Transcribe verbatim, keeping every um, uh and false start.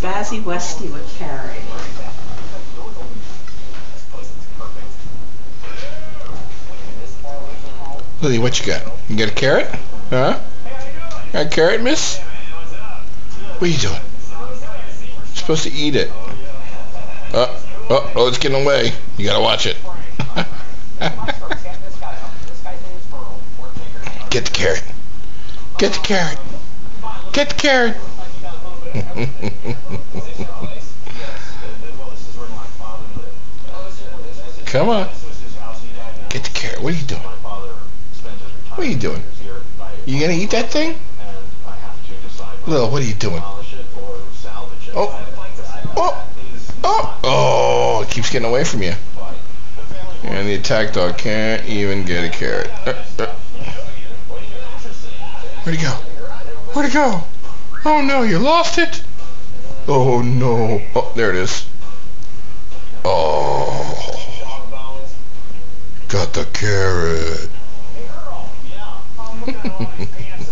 Spazzy Westie with carrot. Lily, what you got? You got a carrot? Huh? Got a carrot, miss? What are you doing? You're supposed to eat it. Oh, oh, oh, it's getting away. You gotta watch it. Get the carrot. Get the carrot. Get the carrot. Come on. Get the carrot. What are you doing? What are you doing? You gonna eat that thing? Lil, what are you doing? Oh. Oh. Oh. Oh, it keeps getting away from you. And the attack dog can't even get a carrot. Uh, uh. Where'd he go? Where'd it go? Oh no, you lost it? Oh no. Oh, there it is. Oh. Got the carrot.